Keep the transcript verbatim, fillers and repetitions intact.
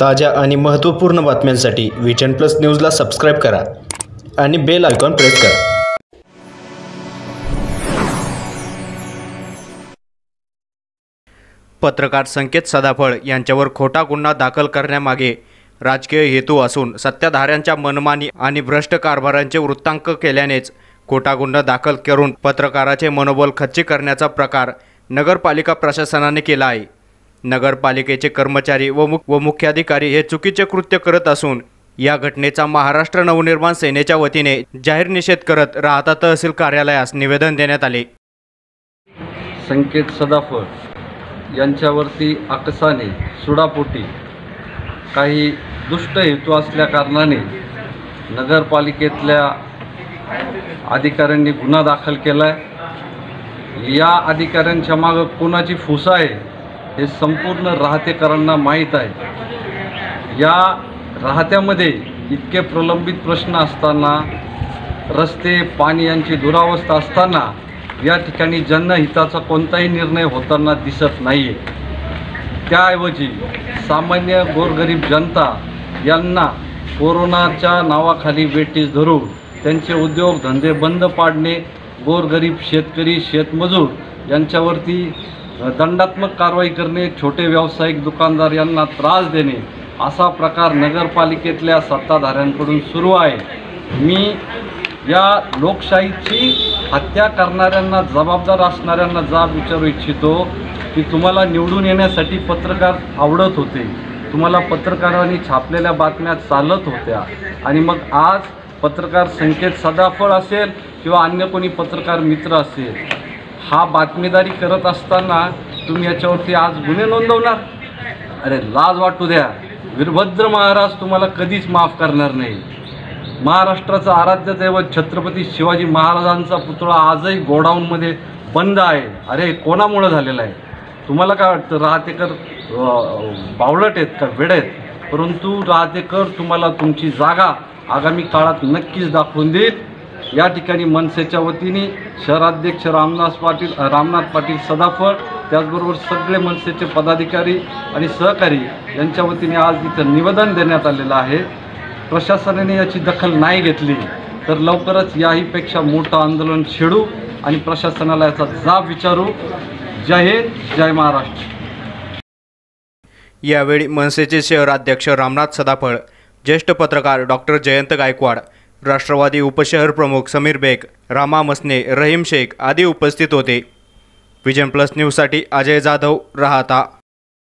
ताज्या आणि महत्त्वपूर्ण बातम्यांसाठी विजन प्लस न्यूजला सबस्क्राईब करा आणि बेल आयकॉन प्रेस करा। पत्रकार संकेत सदाफळ यांच्यावर खोटा गुन्हा दाखल करण्यामागे राजकीय हेतू असून सत्ताधाऱ्यांच्या मनमानी आणि भ्रष्ट कारभारांचे वृत्तांक केल्यानेच खोटा गुन्हा दाखल करून पत्रकाराचे मनोबल खच्ची करण्याचा प्रकार नगरपालिका प्रशासनाने केला आहे। नगरपालिकेचे कर्मचारी व मुख व मुख्याधिकारी हे चुकीचे कृत्य करत असून या घटनेचा महाराष्ट्र नवनिर्माण सेनेच्या वतीने जाहीर निषेध करत राहता तहसील कार्यालयास निवेदन देण्यात आले। संकेत सदाफळ यांच्यावरती आकसाने सुडापोटी काही दुष्ट हेतू असल्या कारणाने नगरपालिकेतल्या अधिकाऱ्यांनी गुन्हा दाखल केला आहे। या अधिकाऱ्यांच्या मागे कोणाची फूस आहे हे संपूर्ण राहतेकरांना माहीत आहे। या राहत्यामध्ये इतके प्रलंबित प्रश्न असताना, रस्ते पाणी यांची दुरावस्था असताना या ठिकाणी जनहिताचा कोणताही निर्णय होताना दिसत नाही आहे। त्याऐवजी सामान्य गोरगरीब जनता यांना कोरोनाच्या नावाखाली वेठीस धरून त्यांचे उद्योगधंदे बंद पाडणे, गोरगरीब शेतकरी शेतमजूर यांच्यावरती दंडात्मक कारवाई करणे, छोटे व्यावसायिक दुकानदार यांना त्रास देणे असा प्रकार नगरपालिकेतल्या सत्ताधाऱ्यांकडून सुरू आहे। मी या लोकशाहीची हत्या करणाऱ्यांना, जबाबदार असणाऱ्यांना जाब विचारू इच्छितो की तुम्हाला निवडून येण्यासाठी पत्रकार आवडत होते, तुम्हाला पत्रकारांनी छापलेल्या बातम्या चालत होत्या आणि मग आज पत्रकार संकेत सदाफळ असेल किंवा अन्य कोणी पत्रकार मित्र असेल, हा बातमीदारी करत असताना तुम्ही याच्यावरती आज गुन्हे नोंदवणार? अरे लाज वाटू द्या। वीरभद्र महाराज तुम्हाला कधीच माफ करणार नाही। महाराष्ट्राचा आराध्य दैवत छत्रपती शिवाजी महाराजांचा पुतळा आजही गोडाऊनमध्ये बंद आहे। अरे कोणामुळे झालेला आहे? तुम्हाला काय वाटतं राहतेकर बावळट आहेत का, वेड आहेत? परंतु राहतेकर तुम्हाला तुमची जागा आगामी काळात नक्कीच दाखवून देईल। या ठिकाणी मनसेच्या वतीने शहराध्यक्ष रामनाथ पाटील रामनाथ पाटील सदाफळ, त्याचबरोबर सगळे मनसेचे पदाधिकारी आणि सहकारी यांच्या वतीने आज इथं निवेदन देण्यात आलेलं आहे। प्रशासनाने याची दखल नाही घेतली तर लवकरच याहीपेक्षा मोठं आंदोलन छेडू आणि प्रशासनाला याचा जाब विचारू। जय हिंद, जय महाराष्ट्र। यावेळी मनसेचे शहराध्यक्ष रामनाथ सदाफळ, ज्येष्ठ पत्रकार डॉक्टर जयंत गायकवाड, राष्ट्रवादी उपशहर प्रमुख समीर बेग, रामा मसने, रहीम शेख आदी उपस्थित होते। विजन प्लस न्यूजसाठी अजय जाधव, राहता।